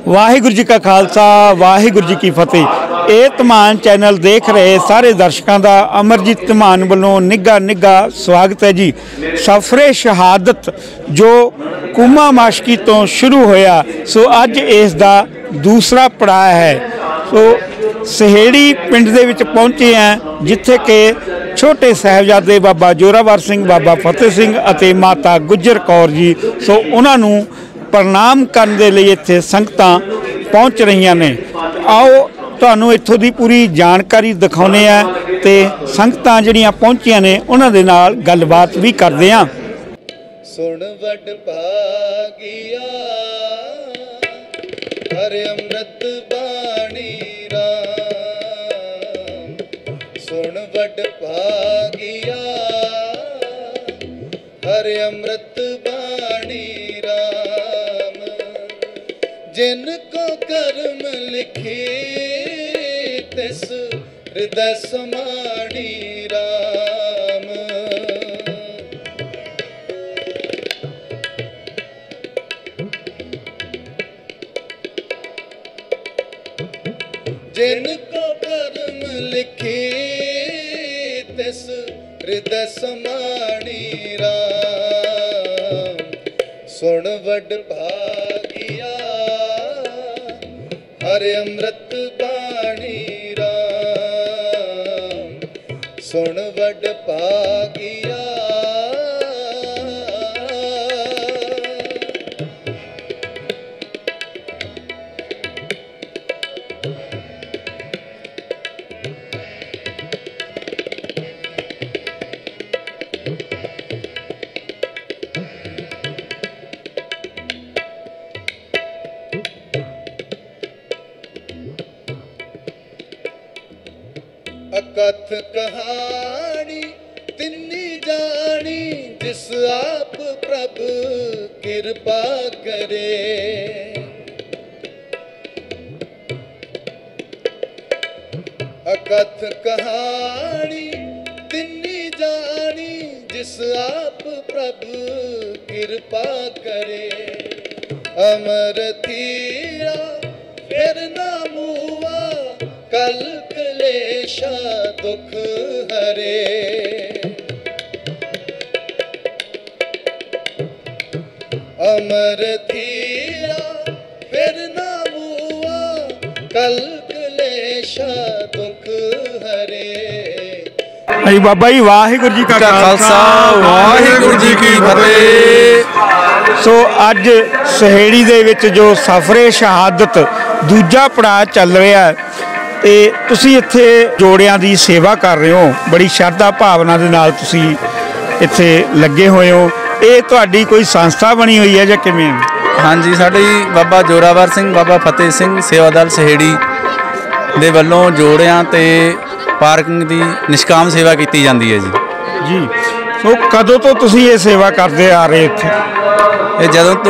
वाहिगुरू जी का खालसा वाहिगुरू जी की फतेह। ये धमान चैनल देख रहे सारे दर्शकों का अमरजीत धमान वालों निघा निघा स्वागत है जी। सफरे शहादत जो कुमा माशकी तो शुरू होया सो अज इसका दूसरा पड़ाव है। सो सहेड़ी पिंड दे विच पहुंचे हैं जिथे के छोटे साहिबजादे बाबा जोरावर सिंह बाबा फतेह सिंह अते माता गुजर कौर जी सो उन्होंने प्रणाम करने के लिए इत्थे संगतां पहुँच रही ने। आओ तुहानूं इत्थों की पूरी जानकारी दिखाउने आ ते संगतां जिहड़ियां पहुंचियां ने उन्हां दे नाल गलबात भी करदे आ। सुन वड भागिया हर अमृत बाणी राम, सुन वड भागिया हर अमृत बाणी राम, जिनको कर्म लिखे तिस हृदय समाणी राम, जिनको कर्म लिखे तिस हृदय समाणी राम, सुन वड भागिया हर अमृत बाणी राम, सुन वड भागिया अकथ कहानी तिन्नी जानी जिस आप प्रभु कृपा करे, अकथ कहानी तिन्नी जानी जिस आप प्रभु कृपा करे, अमर थिया फिर ना मुआ कल क्लेशा दुख हरे, अमर थिया फिर ना मुआ कल क्लेशा दुख हरे। जी बाबा जी वाहिगुरू जी का खालसा वाहिगुरू जी की फतेह। सो अज सहेड़ी दे विच जो सफरे शहादत दूजा पड़ाव चल रहा है ते तुसी इत्थे जोड़ियां दी सेवा कर रहे हो, बड़ी श्रद्धा भावना दे नाल तुसी इत्थे लगे हुए हो। ये तुहाडी कोई संस्था बनी हुई है जां किवें? हाँ जी, साडी बाबा जोरावर सिंह बाबा फतेह सिंह सेवा दल सहेड़ी दे वल्लों जोड़ियां ते पार्किंग दी निष्काम सेवा की जाती है जी। सो कदों तो तुसी ये सेवा करते आ रहे इत्थे? ये जदों तो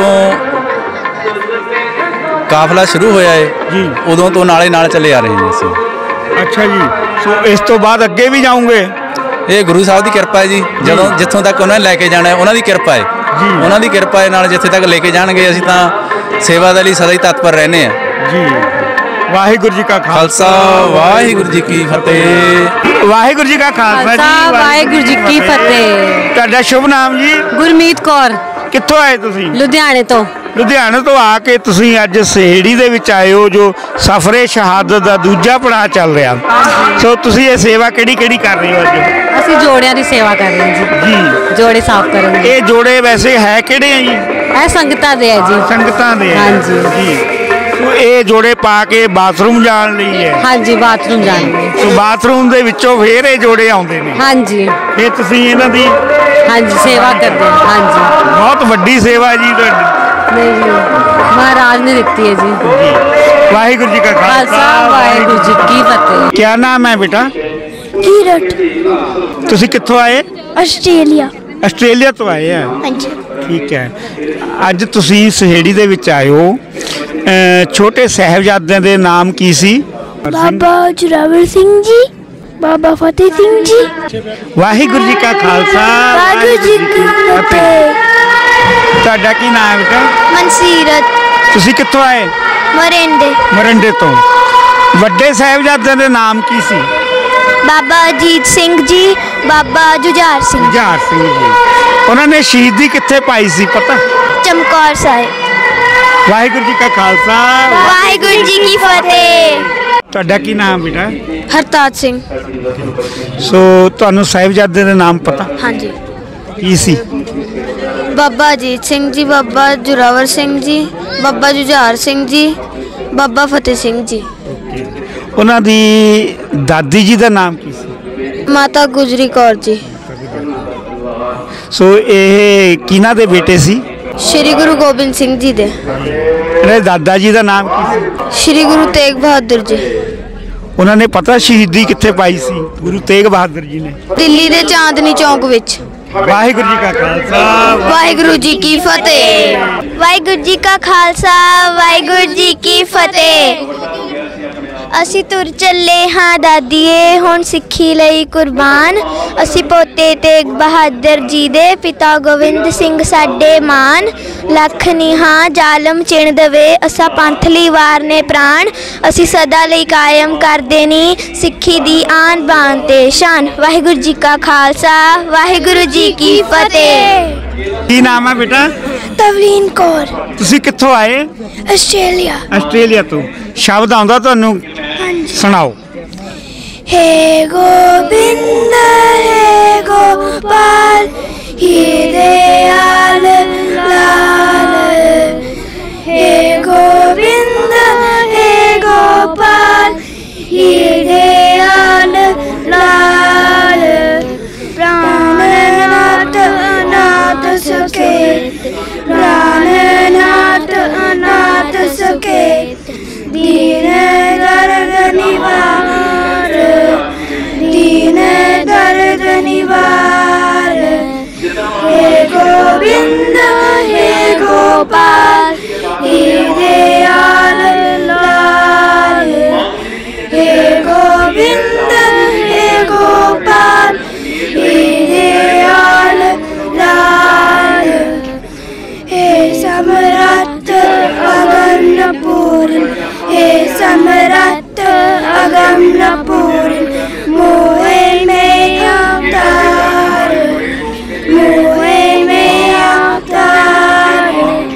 काफला शुरू होया है जी उदों तो नाले नाल चले आ रहे हैं असीं। अच्छा जी, सो इस तो बाद अगे भी जाऊंगे? ये गुरु साहब की कृपा है जी, जदों जिथों तक उन्होंने लैके जाना है उन्हों की कृपा है जी, उन्हों की कृपा है नाल जिथे तक लेके जाएंगे असीं तां सेवा दे लई सदा ही तत्पर रहने हैं जी। वाहिगुरू जी का खालसा वाहिगुरू जी की फतेह। वाहिगुरू जी का खालसा वाहिगुरू जी की फतेह। तुहाडा शुभ नाम जी? गुरमीत कौर। कित्थों आए तुसी? लुधियाने तो। लुधियाने तो आके तुसी अज सहेड़ी दे विच आए हो जो सफरे शहादत दा दूजा पड़ाव चल रहा। सो तुसी ये सेवा केड़ी केड़ी कर रहे हो अज? असीं जोड़ियां दी सेवा कर रहे हैं जी। जोड़े साफ करेंगे। ये जोड़े वैसे है केड़े हैं जी? ਇਹ ਸੰਗਤਾਂ ਦੇ ਹੈ ਜੀ। संगतां दे हैं। हाँ जी जी। तो ये जोड़े पा के बाथरूम जाण लई है? हाँ जी, बाथरूम जाएंगे। तो बाथरूम दे विचों फिर ये जोड़े आउंदे ने? हाँ जी। फिर तुसी इन्हां दी हाँ जी सेवा करते हैं। हाँ जी, बहुत वड्डी सेवा जी तुहाडी। नहीं जी, महाराज ने दिती है जी। वाहिगुरू जी का खालसा वाहिगुरू जी की फतेह। क्या नाम है बेटा? कीरट। तुसी कित्थों आए? आस्ट्रेलिया। आस्ट्रेलिया तो आए हैं? हाँ जी। ठीक है। अज तुसी सहेड़ी दे विच आए हो, छोटे साहिबजादे दे नाम की सी? बाबा जोरावर सिंह जी, बाबा फतेह सिंह जी। वाहिगुरू जी का खालसा वाहिगुरू जी की फतेह। ਤੁਹਾਡਾ ਕੀ ਨਾਮ ਹੈ ਬੇਟਾ? मनसीरत। ਤੁਸੀਂ ਕਿੱਥੋਂ ਆਏ? ਮਰਿੰਡੇ। ਮਰਿੰਡੇ ਤੋਂ। ਵੱਡੇ ਸਾਹਿਬਜ਼ਾਦਿਆਂ ਦੇ ਨਾਮ ਕੀ ਸੀ? ਬਾਬਾ ਅਜੀਤ ਸਿੰਘ ਜੀ, ਬਾਬਾ ਜੁਝਾਰ ਸਿੰਘ। ਜੁਝਾਰ ਸਿੰਘ ਜੀ। ਉਹਨਾਂ ਨੇ ਸ਼ਹੀਦੀ ਕਿੱਥੇ ਪਾਈ ਸੀ ਪਤਾ? ਚਮਕੌਰ ਸਾਹਿਬ। ਵਾਹਿਗੁਰੂ ਜੀ ਕਾ ਖਾਲਸਾ, ਵਾਹਿਗੁਰੂ ਜੀ ਕੀ ਫਤਿਹ। ਤੁਹਾਡਾ ਕੀ ਨਾਮ ਬੇਟਾ? ਹਰਤਾਜ ਸਿੰਘ। ਸੋ ਤੁਹਾਨੂੰ ਸਾਹਿਬਜ਼ਾਦੇ ਦੇ ਨਾਮ ਪਤਾ ਹਾਂਜੀ। ਕੀ ਸੀ? ਬਾਬਾ ਅਜੀਤ ਸਿੰਘ ਜੀ, ਬਾਬਾ ਜ਼ੋਰਾਵਰ ਸਿੰਘ ਜੀ, ਬਾਬਾ ਜੁਝਾਰ ਸਿੰਘ ਜੀ, ਬਾਬਾ ਫਤਿਹ ਸਿੰਘ ਜੀ। ਉਹਨਾਂ ਦੀ ਦਾਦੀ ਜੀ ਦਾ ਨਾਮ ਕੀ ਸੀ? ਮਾਤਾ ਗੁਜਰੀ ਕੌਰ ਜੀ। ਸੋ ਇਹ ਕਿਹਨਾਂ ਦੇ ਬੇਟੇ ਸੀ? ਸ਼੍ਰੀ ਗੁਰੂ ਗੋਬਿੰਦ ਸਿੰਘ ਜੀ ਦੇ। ਇਹਨਾਂ ਦੇ ਦਾਦਾ ਜੀ ਦਾ ਨਾਮ ਕੀ ਸੀ? ਸ਼੍ਰੀ ਗੁਰੂ ਤੇਗ ਬਹਾਦਰ ਜੀ। ਉਹਨਾਂ ਨੇ ਪਤਾ ਸ਼ਹੀਦੀ ਕਿੱਥੇ ਪਾਈ ਸੀ ਗੁਰੂ ਤੇਗ ਬਹਾਦਰ ਜੀ ਨੇ? ਦਿੱਲੀ ਦੇ ਚਾਂਦਨੀ ਚੌਕ ਵਿੱਚ। ਵਾਹਿਗੁਰੂ ਜੀ ਕਾ ਖਾਲਸਾ, ਵਾਹਿਗੁਰੂ ਜੀ ਕੀ ਫਤਿਹ। ਵਾਹਿਗੁਰੂ ਜੀ ਕਾ ਖਾਲਸਾ, ਵਾਹਿਗੁਰੂ ਜੀ ਕੀ ਫਤਿਹ। ਅਸੀਂ ਤੁਰ ਚੱਲੇ ਹਾਂ ਦਾਦੀਏ, ਹੁਣ ਸਿੱਖੀ ਲਈ ਕੁਰਬਾਨ। ਅਸੀਂ ਪੋਤੇ ਤੇਗ ਬਹਾਦਰ ਜੀ ਦੇ, ਪਿਤਾ ਗੋਬਿੰਦ ਸਿੰਘ ਸਾਡੇ ਮਾਨ। ਲੱਖ ਨੀਹਾਂ ਜ਼ਾਲਮ ਚਿਣ ਦਵੇ, ਅਸਾਂ ਪੰਥ ਲਈ ਵਾਰਨੇ ਪ੍ਰਾਣ। ਅਸੀਂ ਸਦਾ ਲਈ ਕਾਇਮ ਕਰਦੇ ਨੀ ਸਿੱਖੀ ਦੀ ਆਨ ਬਾਨ ਤੇ ਸ਼ਾਨ। ਵਾਹਿਗੁਰੂ ਜੀ ਕਾ ਖਾਲਸਾ, ਵਾਹਿਗੁਰੂ ਜੀ ਕੀ ਫਤਿਹ। ਕੀ ਨਾਮ ਹੈ ਬੇਟਾ? ਤਵਲੀਨ ਕੌਰ। ਤੁਸੀਂ ਕਿੱਥੋਂ ਆਏ? ਆਸਟ੍ਰੇਲੀਆ। ਆਸਟ੍ਰੇਲੀਆ ਤੋਂ। ਸ਼ਬਦ ਆਉਂਦਾ ਤੁਹਾਨੂੰ? ਸੁਣਾਓ। हे गोविंद हे गोपाल हे दयाल लाल। हे गोविंद हे गोपाल हे दयाल लाल। प्राणनाथ अनाथ सकेत, प्राणनाथ अनाथ सकेत। दीन दर्द निवार, दीन दर्द निवार। हे गोविंद हे गोपाल हे दयाल लाल। हे गोविंद हे गोपाल हे दयाल लाल। हे सम्राट अगम्य पूर्ण, हे सम्राट अगम्य पूर्ण। मोहे में अवतार, मोहे में अवतार।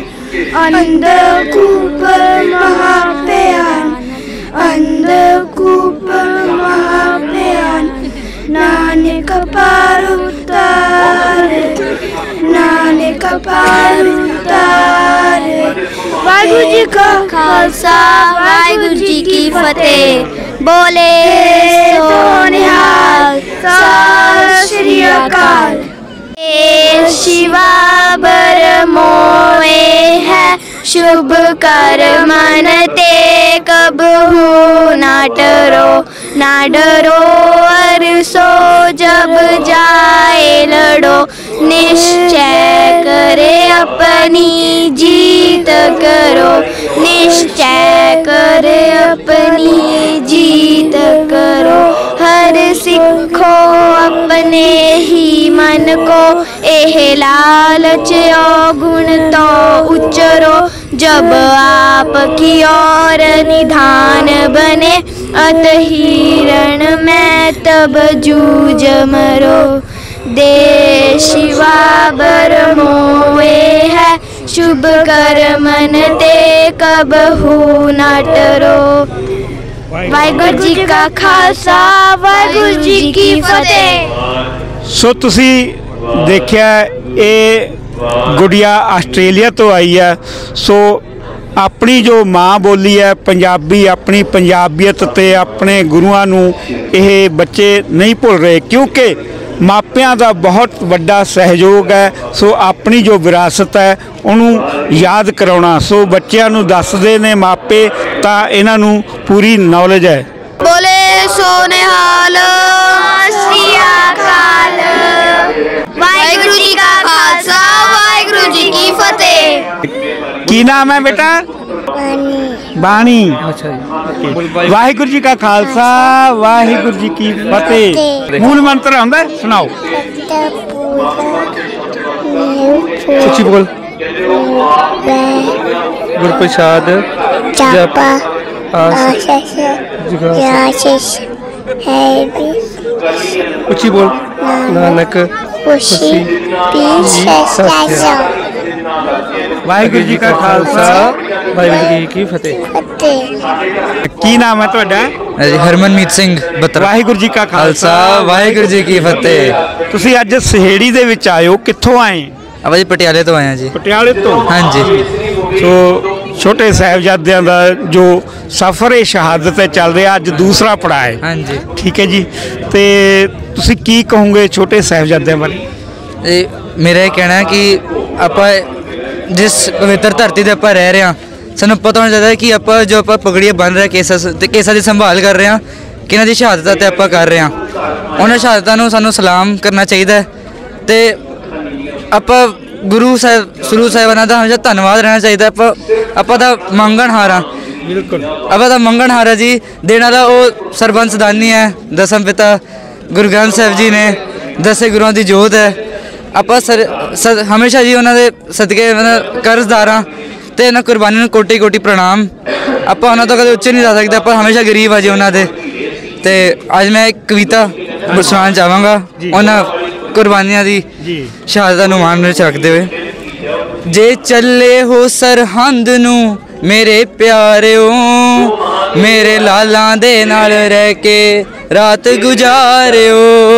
अंधकूप महाभयान, अंधकूप महाभयान। नानक पार उतार, नानक पार उतार। वाहिगुरु जी का खालसा, वाहिगुरु जी की फतेह। बोले सो निहाल, सत श्री अकाल। शिवा बर मोए है, शुभ कर मन ते कबहू ना डरो, ना डरो। और सो जब जाए लड़ो, निश्चय करे अपनी जीत करो, निश्चय करे अपनी जीत करो। हर सिखो अपने ही मन को, एह लालच गुण तो उच्चरो। जब आप की ओर निधान बने, अत हिरण में तब जूझ मरो। दे शिवा बर मोए है, शुभ कर मन ते कबहू ना डरो। वाहिगुरु जी का खालसा, वाहिगुरु जी की फतेह। ਸੋ ਤੁਸੀਂ ਦੇਖਿਆ ਇਹ ਗੁੜੀਆ ਆਸਟ੍ਰੇਲੀਆ ਤੋਂ ਆਈ ਹੈ। ਸੋ ਆਪਣੀ ਜੋ ਮਾਂ ਬੋਲੀ ਹੈ ਪੰਜਾਬੀ, ਆਪਣੀ ਪੰਜਾਬੀਅਤ ਤੇ ਆਪਣੇ ਗੁਰੂਆਂ ਨੂੰ ਇਹ ਬੱਚੇ ਨਹੀਂ ਭੁੱਲ ਰਹੇ, ਕਿਉਂਕਿ ਮਾਪਿਆਂ ਦਾ ਬਹੁਤ ਵੱਡਾ ਸਹਿਯੋਗ ਹੈ। ਸੋ ਆਪਣੀ ਜੋ ਵਿਰਾਸਤ ਹੈ ਉਹਨੂੰ ਯਾਦ ਕਰਾਉਣਾ। ਸੋ ਬੱਚਿਆਂ ਨੂੰ ਦੱਸਦੇ ਨੇ ਮਾਪੇ, ਤਾਂ ਇਹਨਾਂ ਨੂੰ ਪੂਰੀ ਨੌਲੇਜ ਹੈ। बोले सोने हाल, श्री अकाल। वाहिगुरु जी का खालसा, वाहिगुरु जी की फतेह। ਕੀ ਨਾਮ ਹੈ ਬੇਟਾ? ਬਾਣੀ। ਵਾਹਿਗੁਰੂ ਜੀ ਕਾ ਖਾਲਸਾ, ਵਾਹਿਗੁਰੂ ਜੀ ਕੀ ਫਤਿਹ। ਮੂਲ ਮੰਤਰ ਆਉਂਦਾ, ਸੁਣਾਓ। ਸੱਚੀ ਬੋਲ। ਗੁਰਪ੍ਰਸਾਦ ਜਾਪਾ ਆਸ ਆਸ਼ੀਸ਼ ਹੈ ਵੀ ਉੱਚੀ ਬੋਲ ਨਾਨਕ ਖੁਸ਼ੀ ਪੀਸ ਸਜਾ ਵਾਹਿਗੁਰੂ ਜੀ ਕਾ ਖਾਲਸਾ ਵਾਹਿਗੁਰੂ ਜੀ ਕੀ ਫਤਿਹ। ਅਤੇ ਕੀ ਨਾਮ ਹੈ ਤੁਹਾਡਾ? ਜੀ ਹਰਮਨਮੀਤ ਸਿੰਘ ਬਤਰਾ। ਵਾਹਿਗੁਰੂ ਜੀ ਕਾ ਖਾਲਸਾ ਵਾਹਿਗੁਰੂ ਜੀ ਕੀ ਫਤਿਹ। ਤੁਸੀਂ ਅੱਜ ਸਹੇੜੀ ਦੇ ਵਿੱਚ ਆਏ ਹੋ, ਕਿੱਥੋਂ ਆਏ? ਆਪਾਂ ਜੀ ਪਟਿਆਲੇ ਤੋਂ ਆਏ ਹਾਂ ਜੀ। ਪਟਿਆਲੇ ਤੋਂ? ਹਾਂਜੀ। ਸੋ ਛੋਟੇ ਸਾਹਿਬਜ਼ਾਦਿਆਂ ਦਾ ਜੋ ਸਫ਼ਰ ਏ ਸ਼ਹਾਦਤ ਤੇ ਚੱਲ ਰਿਹਾ, ਅੱਜ ਦੂਸਰਾ ਪੜਾਅ ਹੈ। ਹਾਂਜੀ ਠੀਕ ਹੈ ਜੀ। ਤੇ ਤੁਸੀਂ ਕੀ ਕਹੋਗੇ ਛੋਟੇ ਸਾਹਿਬਜ਼ਾਦਿਆਂ ਬਾਰੇ? ਇਹ ਮੇਰਾ ਇਹ ਕਹਿਣਾ ਹੈ ਕਿ ਆਪਾਂ ਜਿਸ ਪਵਿੱਤਰ ਧਰਤੀ 'ਤੇ ਆਪਾਂ ਰਹਿ ਰਹੇ ਹਾਂ, ਸਾਨੂੰ ਪਤਾ ਹੋਣਾ ਚਾਹੀਦਾ ਕਿ ਆਪਾਂ ਜੋ ਆਪਾਂ ਪਗੜੀਆਂ ਬੰਨ੍ਹ ਰਹੇ ਕੇਸਾਂ ਦੀ ਸੰਭਾਲ ਕਰ ਰਹੇ ਹਾਂ, ਕਿ ਇਹਨਾਂ ਦੀ ਸ਼ਹਾਦਤਾਂ 'ਤੇ ਆਪਾਂ ਕਰ ਰਹੇ ਹਾਂ। ਉਹਨਾਂ ਸ਼ਹਾਦਤਾਂ ਨੂੰ ਸਾਨੂੰ ਸਲਾਮ ਕਰਨਾ ਚਾਹੀਦਾ ਹੈ ਅਤੇ ਆਪਾਂ ਗੁਰੂ ਸਾਹਿਬਾਨਾਂ ਦਾ ਹਮੇਸ਼ਾ ਧੰਨਵਾਦ ਰਹਿਣਾ ਚਾਹੀਦਾ। ਆਪਾਂ ਦਾ ਮੰਗਣਹਾਰ ਹਾਂ। ਬਿਲਕੁਲ। ਆਪਾਂ ਦਾ ਮੰਗਣਹਾਰ ਹੈ ਜੀ। ਦੇਣ ਵਾਲਾ ਉਹ ਸਰਬੰਸ ਦਾਨੀ ਹੈ, ਦਸਮ ਪਿਤਾ ਗੁਰੂ ਗ੍ਰੰਥ ਸਾਹਿਬ ਜੀ ਨੇ, 10 ਗੁਰੂਆਂ ਦੀ ਜੋਤ ਹੈ। ਆਪਾਂ ਹਮੇਸ਼ਾ ਜੀ ਉਹਨਾਂ ਦੇ ਸਦਕੇ ਕਰਜ਼ਦਾਰ ਹਾਂ ਅਤੇ ਇਹਨਾਂ ਕੁਰਬਾਨੀ ਨੂੰ ਕੋਟੀ ਕੋਟੀ ਪ੍ਰਣਾਮ। ਆਪਾਂ ਉਹਨਾਂ ਤੋਂ ਕਦੇ ਉੱਚੇ ਨਹੀਂ ਜਾ ਸਕਦੇ। ਆਪਾਂ ਹਮੇਸ਼ਾ ਗਰੀਬ ਆ ਜੀ ਉਹਨਾਂ ਦੇ। ਅਤੇ ਅੱਜ ਮੈਂ ਇੱਕ ਕਵਿਤਾ ਸੁਣਾਉਣਾ ਚਾਹਾਂਗਾ ਉਹਨਾਂ ਕੁਰਬਾਨੀਆਂ ਦੀ ਸ਼ਹਾਦਤਾਂ ਨੂੰ ਮਾਣ ਵਿੱਚ ਰੱਖਦੇ ਹੋਏ। ਜੇ ਚੱਲੇ ਹੋ ਸਰਹੰਦ ਨੂੰ ਮੇਰੇ ਪਿਆਰਿਓ, ਮੇਰੇ ਲਾਲਾਂ ਦੇ ਨਾਲ ਰਹਿ ਕੇ ਰਾਤ ਗੁਜ਼ਾਰਿਓ,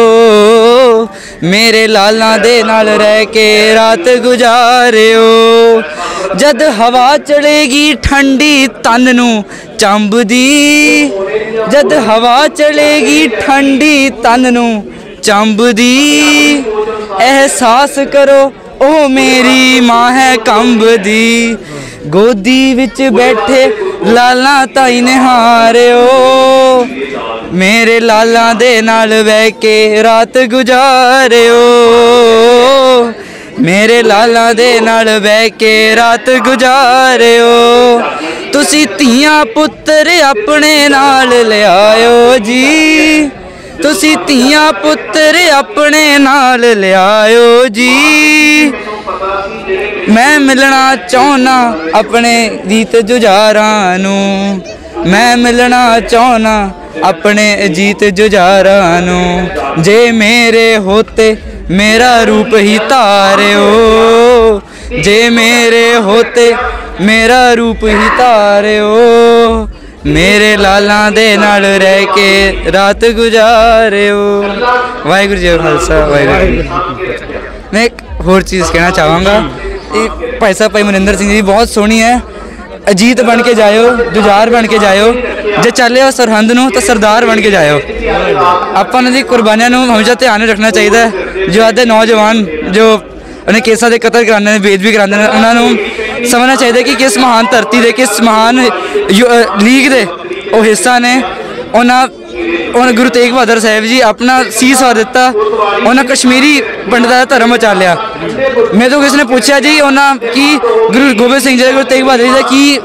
ਮੇਰੇ ਲਾਲਾਂ ਦੇ ਨਾਲ ਰਹਿ ਕੇ ਰਾਤ ਗੁਜ਼ਾਰਿਓ। ਜਦ ਹਵਾ ਚੜੇਗੀ ਠੰਡੀ ਤਨ ਨੂੰ ਚੰਬਦੀ, ਜਦ ਹਵਾ ਚੜੇਗੀ ਠੰਡੀ ਤਨ ਨੂੰ ਚੰਬਦੀ, ਅਹਿਸਾਸ ਕਰੋ ਉਹ ਮੇਰੀ ਮਾਂ ਹੈ ਕੰਬਦੀ। ਗੋਦੀ ਵਿੱਚ ਬੈਠੇ ਲਾਲਾਂ ਤਾਈ ਨਿਹਾਰਿਓ, ਮੇਰੇ ਲਾਲਾਂ ਦੇ ਨਾਲ ਬਹਿ ਕੇ ਰਾਤ ਗੁਜ਼ਾਰਿਓ, ਮੇਰੇ ਲਾਲਾਂ ਦੇ ਨਾਲ ਬਹਿ ਕੇ ਰਾਤ ਗੁਜ਼ਾਰਿਓ। ਤੁਸੀਂ ਧੀਆਂ ਪੁੱਤਰ ਆਪਣੇ ਨਾਲ ਲਿਆਇਓ ਜੀ, ਤੁਸੀਂ ਧੀਆਂ ਪੁੱਤਰ ਆਪਣੇ ਨਾਲ ਲਿਆਇਓ ਜੀ। ਮੈਂ ਮਿਲਣਾ ਚਾਹੁੰਦਾ ਆਪਣੇ ਜੀਤ ਜੁਝਾਰਾਂ ਨੂੰ, ਮੈਂ ਮਿਲਣਾ ਚਾਹੁੰਦਾ ਆਪਣੇ ਜੀਤ ਜੁਝਾਰਾਂ ਨੂੰ। ਜੇ ਮੇਰੇ ਹੋਤੇ ਮੇਰਾ ਰੂਪ ਹੀ ਧਾਰਿਓ, ਜੇ ਮੇਰੇ ਹੋਤੇ ਮੇਰਾ ਰੂਪ ਹੀ ਧਾਰਿਓ, ਮੇਰੇ ਲਾਲਾਂ ਦੇ ਨਾਲ ਰਹਿ ਕੇ ਰਾਤ ਗੁਜ਼ਾਰਿਓ। ਵਾਹਿਗੁਰੂ ਜੀ ਕਾ ਖਾਲਸਾ ਵਾਹਿਗੁਰੂ ਜੀ ਕੀ ਫਤਿਹ। ਮੈਂ ਇੱਕ ਹੋਰ ਚੀਜ਼ ਕਹਿਣਾ ਚਾਹਾਂਗਾ। ਇਹ ਭਾਈ ਸਾਹਿਬ ਭਾਈ ਮਨਿੰਦਰ ਸਿੰਘ ਜੀ ਬਹੁਤ ਸੋਹਣੀ ਹੈ। ਅਜੀਤ ਬਣ ਕੇ ਜਾਇਓ, ਜੁਝਾਰ ਬਣ ਕੇ ਜਾਇਓ, ਜੇ ਚੱਲੇ ਹੋ ਸਰਹੰਦ ਨੂੰ ਤਾਂ ਸਰਦਾਰ ਬਣ ਕੇ ਜਾਇਓ। ਆਪਾਂ ਉਹਨਾਂ ਦੀ ਕੁਰਬਾਨੀਆਂ ਨੂੰ ਹਮੇਸ਼ਾ ਧਿਆਨ ਰੱਖਣਾ ਚਾਹੀਦਾ ਹੈ। ਜੋ ਅੱਜ ਦੇ ਨੌਜਵਾਨ ਜੋ ਉਹਨੇ ਕੇਸਾਂ ਦੇ ਕਤਲ ਕਰਾਉਂਦੇ ਨੇ, ਬੇਅਦਬੀ ਕਰਾਉਂਦੇ ਨੇ, ਉਹਨਾਂ ਨੂੰ ਸਮਝਣਾ ਚਾਹੀਦਾ ਕਿ ਕਿਸ ਮਹਾਨ ਧਰਤੀ ਦੇ, ਕਿਸ ਮਹਾਨ ਲੀਗ ਦੇ ਉਹ ਹਿੱਸਾ ਨੇ। ਉਹਨਾਂ ਗੁਰੂ ਤੇਗ ਬਹਾਦਰ ਸਾਹਿਬ ਜੀ ਆਪਣਾ ਸੀਸ ਵਾਰ ਦਿੱਤਾ, ਉਹਨਾਂ ਕਸ਼ਮੀਰੀ ਪੰਡਤਾਂ ਦਾ ਧਰਮ ਉਚਾਲਿਆ। ਮੇਰੇ ਤੋਂ ਕਿਸੇ ਨੇ ਪੁੱਛਿਆ ਜੀ ਉਹਨਾਂ ਕੀ ਗੁਰੂ ਗੋਬਿੰਦ ਸਿੰਘ ਜੀ, ਗੁਰੂ ਤੇਗ ਬਹਾਦਰ ਜੀ ਦਾ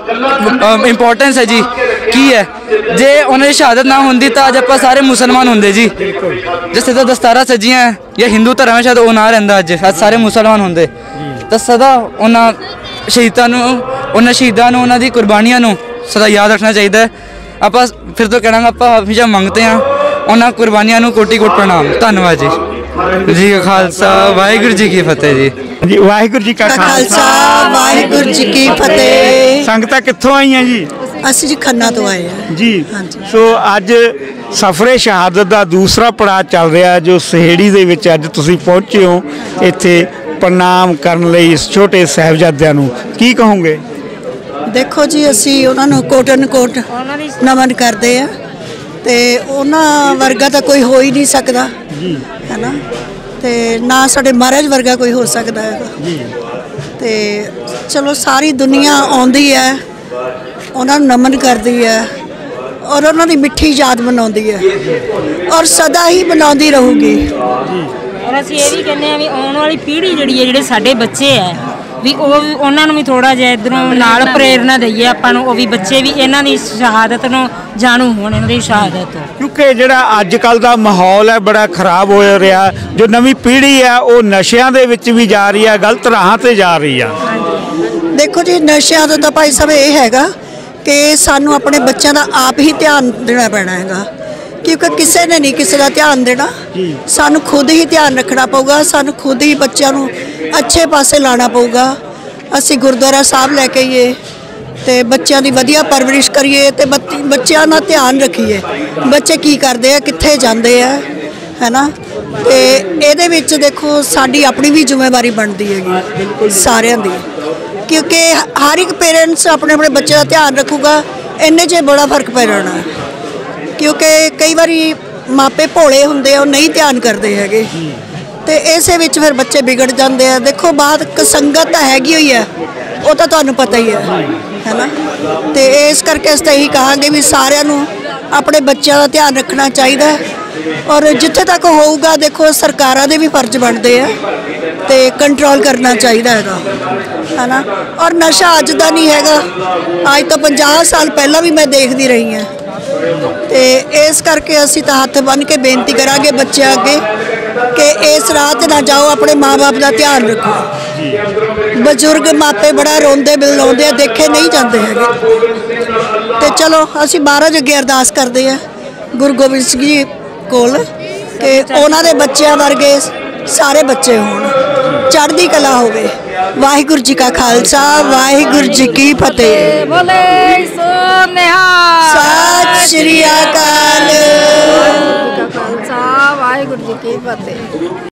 ਕੀ ਇੰਪੋਰਟੈਂਸ ਹੈ ਜੀ, ਕੀ ਹੈ। ਜੇ ਉਹਨਾਂ ਦੀ ਸ਼ਹਾਦਤ ਨਾ ਹੁੰਦੀ ਤਾਂ ਅੱਜ ਆਪਾਂ ਸਾਰੇ ਮੁਸਲਮਾਨ ਹੁੰਦੇ ਜੀ। ਜਿੱਥੇ ਤਾਂ ਦਸਤਾਰਾਂ ਸੱਜੀਆਂ ਜਾਂ ਹਿੰਦੂ ਧਰਮ ਹੈ, ਸ਼ਾਇਦ ਉਹ ਨਾ ਰਹਿੰਦਾ, ਅੱਜ ਸਾਰੇ ਮੁਸਲਮਾਨ ਹੁੰਦੇ। ਤਾਂ ਸਦਾ ਉਹਨਾਂ ਸ਼ਹੀਦਾਂ ਨੂੰ, ਉਹਨਾਂ ਦੀ ਕੁਰਬਾਨੀਆਂ ਨੂੰ ਸਦਾ ਯਾਦ ਰੱਖਣਾ ਚਾਹੀਦਾ ਹੈ। ਆਪਾਂ ਫਿਰ ਤੋਂ ਕਹਿਣਾ, ਆਪਾਂ ਹਮੇਸ਼ਾ ਮੰਗਦੇ ਹਾਂ ਉਹਨਾਂ ਕੁਰਬਾਨੀਆਂ ਨੂੰ ਕੋਟੀ ਕੋਟ ਪ੍ਰਣਾਮ। ਧੰਨਵਾਦ ਜੀ। ਜੀ ਕਾ ਖਾਲਸਾ ਵਾਹਿਗੁਰੂ ਜੀ ਕੀ ਫਤਿਹ ਜੀ। ਜੀ ਵਾਹਿਗੁਰੂ ਜੀ ਕਾ ਖਾਲਸਾ ਵਾਹਿਗੁਰੂ ਜੀ ਕੀ ਫਤਿਹ। ਸੰਗਤਾਂ ਕਿੱਥੋਂ ਆਈਆਂ ਜੀ? ਅਸੀਂ ਜੀ ਖੰਨਾ ਤੋਂ ਆਏ ਹਾਂ ਜੀ। ਸੋ ਅੱਜ ਸਫ਼ਰੇ ਸ਼ਹਾਦਤ ਦਾ ਦੂਸਰਾ ਪੜਾਅ ਚੱਲ ਰਿਹਾ, ਜੋ ਸਹੇੜੀ ਦੇ ਵਿੱਚ ਅੱਜ ਤੁਸੀਂ ਪਹੁੰਚੇ ਹੋ ਇੱਥੇ ਪ੍ਰਣਾਮ ਕਰਨ ਲਈ ਇਸ ਛੋਟੇ ਸਾਹਿਬਜ਼ਾਦਿਆਂ ਨੂੰ, ਕੀ ਕਹੋਗੇ? ਦੇਖੋ ਜੀ, ਅਸੀਂ ਉਹਨਾਂ ਨੂੰ ਕੋਟਨ ਕੋਟ ਨਮਨ ਕਰਦੇ ਆ ਤੇ ਉਹਨਾਂ ਵਰਗਾ ਤਾਂ ਕੋਈ ਹੋ ਹੀ ਨਹੀਂ ਸਕਦਾ ਜੀ, ਹੈ ਨਾ। ਤੇ ਨਾ ਸਾਡੇ ਮਹਾਰਾਜ ਵਰਗਾ ਕੋਈ ਹੋ ਸਕਦਾ ਹੈਗਾ ਜੀ। ਤੇ ਚਲੋ ਸਾਰੀ ਦੁਨੀਆ ਆਉਂਦੀ ਹੈ, ਉਹਨਾਂ ਨੂੰ ਨਮਨ ਕਰਦੀ ਹੈ ਔਰ ਉਹਨਾਂ ਦੀ ਮਿੱਠੀ ਯਾਦ ਮਨਾਉਂਦੀ ਹੈ ਔਰ ਸਦਾ ਹੀ ਮਨਾਉਂਦੀ ਰਹੂਗੀ। ਔਰ ਅਸੀਂ ਇਹ ਵੀ ਕਹਿੰਦੇ ਆ ਵੀ ਆਉਣ ਵਾਲੀ ਪੀੜ੍ਹੀ ਜਿਹੜੀ ਹੈ, ਜਿਹੜੇ ਸਾਡੇ ਬੱਚੇ ਹੈ ਵੀ ਉਹਨਾਂ ਨੂੰ ਵੀ ਥੋੜਾ ਜਿਹਾ ਇਧਰੋਂ ਨਾਲ ਪ੍ਰੇਰਨਾ ਦਈਏ ਆਪਾਂ ਨੂੰ, ਉਹ ਵੀ ਬੱਚੇ ਵੀ ਇਹਨਾਂ ਦੀ ਸ਼ਹਾਦਤ ਨੂੰ ਜਾਣੂ ਹੋਣ, ਇਹਨਾਂ ਦੀ ਸ਼ਹਾਦਤ। ਕਿਉਂਕਿ ਜਿਹੜਾ ਅੱਜ ਕੱਲ੍ਹ ਦਾ ਮਾਹੌਲ ਹੈ ਬੜਾ ਖਰਾਬ ਹੋ ਰਿਹਾ, ਜੋ ਨਵੀਂ ਪੀੜ੍ਹੀ ਹੈ ਉਹ ਨਸ਼ਿਆਂ ਦੇ ਵਿੱਚ ਵੀ ਜਾ ਰਹੀ ਹੈ, ਗਲਤ ਰਾਹਾਂ ਤੇ ਜਾ ਰਹੀ ਆ। ਦੇਖੋ ਜੀ, ਨਸ਼ਿਆਂ ਦਾ ਤਾਂ ਭਾਈ ਸਾਹਿਬ ਇਹ ਹੈਗਾ ਕਿ ਸਾਨੂੰ ਆਪਣੇ ਬੱਚਿਆਂ ਦਾ ਆਪ ਹੀ ਧਿਆਨ ਦੇਣਾ ਪੈਣਾ ਹੈਗਾ, ਕਿਉਂਕਿ ਕਿਸੇ ਨੇ ਨਹੀਂ ਕਿਸੇ ਦਾ ਧਿਆਨ ਦੇਣਾ। ਸਾਨੂੰ ਖੁਦ ਹੀ ਧਿਆਨ ਰੱਖਣਾ ਪਊਗਾ, ਸਾਨੂੰ ਖੁਦ ਹੀ ਬੱਚਿਆਂ ਨੂੰ ਅੱਛੇ ਪਾਸੇ ਲਾਣਾ ਪਊਗਾ। ਅਸੀਂ ਗੁਰਦੁਆਰਾ ਸਾਹਿਬ ਲੈ ਕੇ ਆਈਏ ਤੇ ਬੱਚਿਆਂ ਦੀ ਵਧੀਆ ਪਰਵਰਿਸ਼ ਕਰੀਏ ਤੇ ਬੱਚਿਆਂ ਦਾ ਧਿਆਨ ਰੱਖੀਏ, ਬੱਚੇ ਕੀ ਕਰਦੇ ਆ, ਕਿੱਥੇ ਜਾਂਦੇ ਆ, ਹੈ ਨਾ। ਤੇ ਇਹਦੇ ਵਿੱਚ ਦੇਖੋ ਸਾਡੀ ਆਪਣੀ ਵੀ ਜ਼ਿੰਮੇਵਾਰੀ ਬਣਦੀ ਹੈਗੀ ਸਾਰਿਆਂ ਦੀ, ਕਿਉਂਕਿ ਹਰ ਇੱਕ ਪੇਰੈਂਟਸ ਆਪਣੇ ਆਪਣੇ ਬੱਚੇ ਦਾ ਧਿਆਨ ਰੱਖੂਗਾ, ਇੰਨੇ 'ਚ ਬੜਾ ਫਰਕ ਪੈ ਜਾਣਾ। ਕਿਉਂਕਿ ਕਈ ਵਾਰੀ ਮਾਪੇ ਭੋਲੇ ਹੁੰਦੇ ਆ, ਉਹ ਨਹੀਂ ਧਿਆਨ ਕਰਦੇ ਹੈਗੇ ਤੇ ਇਸੇ ਵਿੱਚ ਫਿਰ ਬੱਚੇ ਵਿਗੜ ਜਾਂਦੇ ਆ। ਦੇਖੋ ਬਾਤ ਸੰਗਤ ਤਾਂ ਹੈਗੀ ਹੋਈ ਹੈ, ਉਹ ਤਾਂ ਤੁਹਾਨੂੰ ਪਤਾ ਹੀ ਹੈ ਨਾ। ਤੇ ਇਸ ਕਰਕੇ ਅਸੀਂ ਤਾਂ ਇਹੀ ਕਹਾਂਗੇ ਵੀ ਸਾਰਿਆਂ ਨੂੰ ਆਪਣੇ ਬੱਚਿਆਂ ਦਾ ਧਿਆਨ ਰੱਖਣਾ ਚਾਹੀਦਾ, ਔਰ ਜਿੱਥੇ ਤੱਕ ਹੋਊਗਾ ਦੇਖੋ ਸਰਕਾਰਾਂ ਦੇ ਵੀ ਫਰਜ਼ ਬਣਦੇ ਆ ਤੇ ਕੰਟਰੋਲ ਕਰਨਾ ਚਾਹੀਦਾ ਹੈਗਾ, ਹੈ ਨਾ। ਔਰ ਨਸ਼ਾ ਅੱਜ ਦਾ ਨਹੀਂ ਹੈਗਾ, ਅੱਜ ਤੋਂ 50 ਸਾਲ ਪਹਿਲਾਂ ਵੀ ਮੈਂ ਦੇਖਦੀ ਰਹੀ ਹਾਂ। ਤੇ ਇਸ ਕਰਕੇ ਅਸੀਂ ਤਾਂ ਹੱਥ ਬੰਨ੍ਹ ਕੇ ਬੇਨਤੀ ਕਰਾਂਗੇ ਬੱਚਿਆਂ ਅੱਗੇ ਕਿ ਇਸ ਰਾਹ 'ਤੇ ਨਾ ਜਾਓ, ਆਪਣੇ ਮਾਂ-ਬਾਪ ਦਾ ਧਿਆਨ ਰੱਖੋ। ਬਜ਼ੁਰਗ ਮਾਪੇ ਬੜਾ ਰੋਂਦੇ ਬਿਲਲਾਉਂਦੇ ਆ, ਦੇਖੇ ਨਹੀਂ ਜਾਂਦੇ ਹੈਗੇ। ਤੇ ਚਲੋ ਅਸੀਂ ਮਹਾਰਾਜ ਅੱਗੇ ਅਰਦਾਸ ਕਰਦੇ ਆ ਗੁਰੂ ਗੋਬਿੰਦ ਸਿੰਘ ਜੀ ਕੋਲ ਕਿ ਉਹਨਾਂ ਦੇ ਬੱਚਿਆਂ ਵਰਗੇ ਸਾਰੇ ਬੱਚੇ ਹੋਣ, ਚੜ੍ਹਦੀ ਕਲਾ ਹੋਵੇ। ਵਾਹਿਗੁਰੂ ਜੀ ਕਾ ਖਾਲਸਾ, ਵਾਹਿਗੁਰੂ ਜੀ ਕੀ ਫਤਿਹ। ਬੋਲੇ ਸੋ ਨਿਹਾਲ। ਸਤਿ ਸ਼੍ਰੀ ਅਕਾਲ। ਖਾਲਸਾ, ਵਾਹਿਗੁਰੂ ਜੀ ਕੀ ਫਤਿਹ।